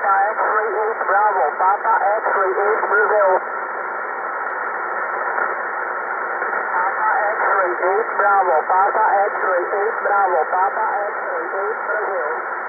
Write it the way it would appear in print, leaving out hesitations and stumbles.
Papa X-ray 8 Bravo, Papa X-ray 8 Brazil. Papa X-ray 8 Bravo, Papa X-ray 8 Bravo, Papa X-ray 8 Brazil.